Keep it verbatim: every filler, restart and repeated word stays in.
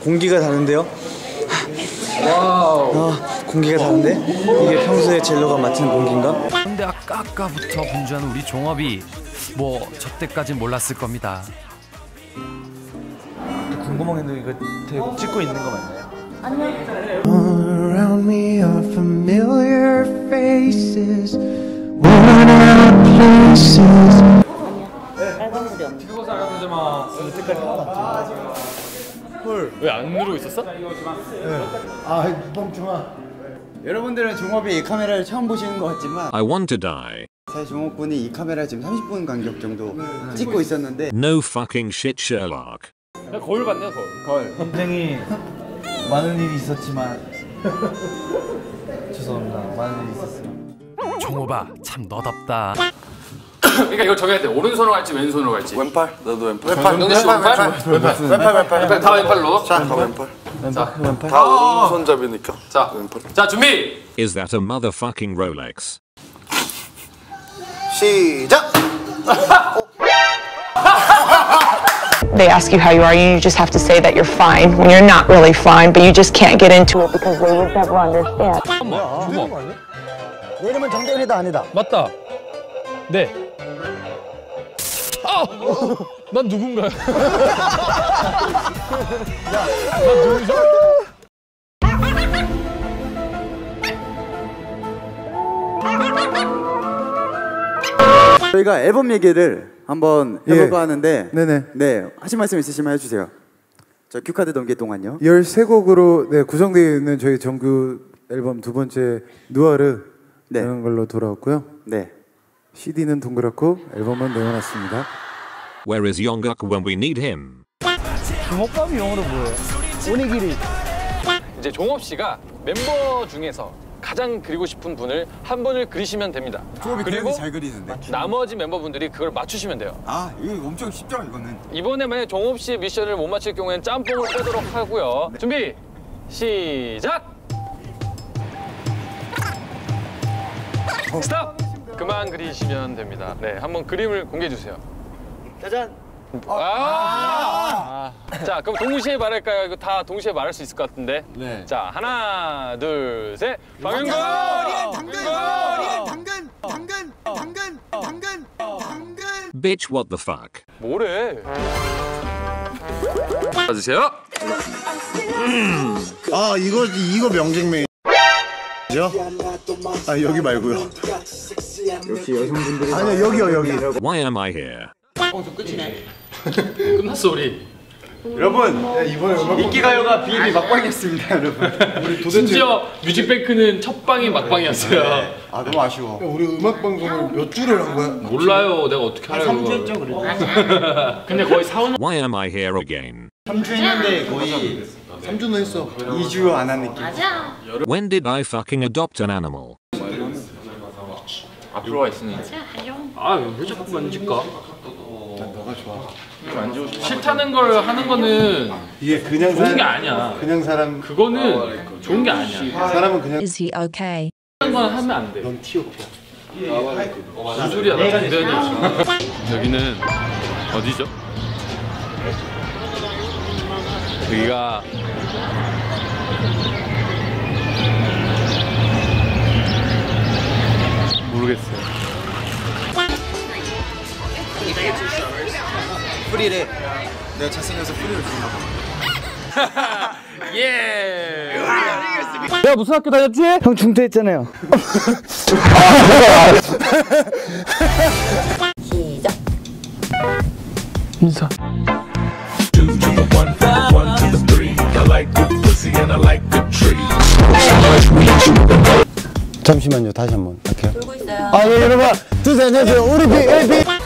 공기가 다른데요? 와우. 아, 공기가 다른데? 이게 평소에 젤로가 맡은 공기인가? 근데 아까 아까부터 분주한 우리 종업이 뭐 저 때까진 몰랐을 겁니다. 궁금한 게 있는데 이거 되게 찍고 있는 거 맞나요? 아니요. Around me are familiar faces, worn out places. 빨간불이 없네. 왜 안 누르고 있었어? 아, 뻥충아. 여러분들은 종업이 이 카메라를 처음 보시는 것 같지만 I want to die. 사실 종업군이 이 카메라 지금 삼십 분 간격 정도 찍고 있었는데 No fucking shit, Sherlock. 거울 봤네, 거울. 걸 굉장히 많은 일이 있었지만 죄송합니다. 많은 일이 있었어요. 종업아 참 너답다. 그러니까 이거 정해야 돼. 오른손으로 갈지 왼손으로 갈지. 왼팔? 나도 왼팔. 왼팔. 영재 씨 왼팔? 왼팔. 왼팔 왼팔. 왼팔 다 왼팔로. 자, 다 왼팔. 왼팔 왼팔. 다 오른손잡이니까. 자, 왼팔. 자 준비. Is that a motherfucking Rolex? 시작. They ask you how you are, you just have to say that you're fine when you're not really fine, but you just can't get into it because they would never understand. 잠깐만, 주먹. 내 이름은 정대훈이다 아니다. 맞다. 네. 아! 난 누군가요? 야, 난 누구죠? 저희가 앨범 얘기를 한번 해볼까 예. 하는데 네네. 네, 하실 말씀 있으시면 해주세요. 저 큐카드 넘길 동안요. 열세 곡으로 네, 구성되어 있는 저희 정규 앨범 두 번째 누아르 네. 이런 걸로 돌아왔고요. 네. 씨디는 동그랗고 앨범은 내어놨습니다. Where is Yongguk when we need him? 주먹밥이 영어로 뭐예요? 오니기리. 이제 종업 씨가 멤버 중에서 가장 그리고 싶은 분을 한 분을 그리시면 됩니다. 그리고 잘 그리는데. 나머지 멤버분들이 그걸 맞추시면 돼요. 아, 이거 엄청 쉽죠, 이거는. 이번에 만약 종업 씨의 미션을 못 맞힐 경우에는 짬뽕을 빼도록 하고요. 네. 준비 시작. 스탑. 그만 그리시면 됩니다. 네, 한번 그림을 공개해 주세요. 짜잔. 아! 아. 자, 그럼 동시에 말할까요? 이거 다 동시에 말할 수 있을 것 같은데. 네. 자, 하나, 둘, 셋. 방윤건! 당근! 우리는 당근! 당근! 당근! 당근! 당근! Bitch, what the fuck? 뭐래? 봐주세요. 아, 이거 이거 명쟁맨. 아, 여기 말고요. 역시 여성분들이 아니야, 여기요, 여기. Why am I here? 끝났어, 우리. 여러분, 이번에 음악 인기가요가 비비 막방이었습니다, 여러분. 우리 도대체 심지어 뮤직뱅크는 첫 방이 막방이었어요. 아, 너무 아쉬워. 우리 음악 방송을 몇 주를 한 거야? 몰라요, 내가 어떻게 하려고. 삼 주 했죠, 그래도. 근데 거의 사원. Why am I here again? 삼 주 했는데 거의 삼 주는 했어. 이 주 안 한 느낌. 맞아. When did I fucking adopt an animal? 앞으로 와 있으니. 아, 왜 자꾸 만질까? 너가 좋아. 싫다는 걸 하는 거는 이게 그냥 좋은 사람, 게 아니야. 그냥 사람. 그거는 좋은 게 아니야. 사람은 그냥. Is he okay? 하는 건 하면 안 돼. 넌 티오피아. 무슨 소리야, 나 장대현이야. 여기는 어디죠? 여기가 모르겠어요. 프리래. 내가 잘생겨서 프리를 주나 봐. 예. 내가 무슨 학교 다녔지? 형 중퇴했잖아요. 시작. 인사. 잠시만요. 다시 한번 할게요. 돌고 있어요. 아, 예, 여러분. 두세 안녕하세요. 우리 비 엘피